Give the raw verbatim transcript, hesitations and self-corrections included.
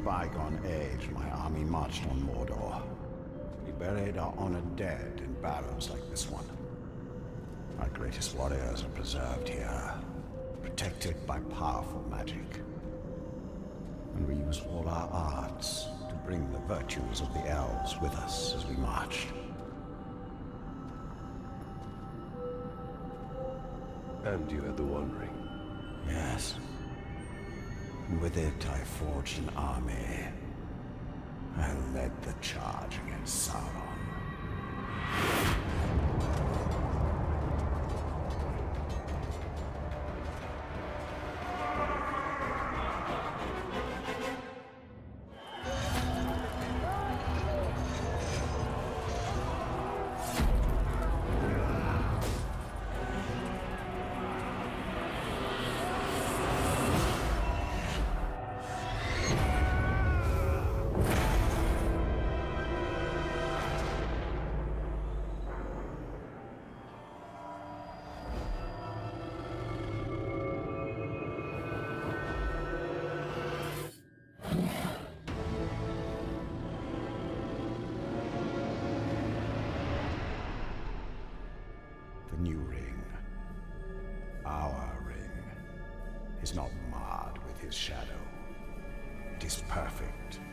bygone age, my army marched on Mordor. We buried our honored dead in barrows like this one. Our greatest warriors are preserved here, protected by powerful magic. And we use all our arts to bring the virtues of the elves with us as we marched. And you had the One Ring. Yes. And with it I forged an army. I led the charge against Sauron. The new ring, our ring, is not marred with his shadow. It is perfect,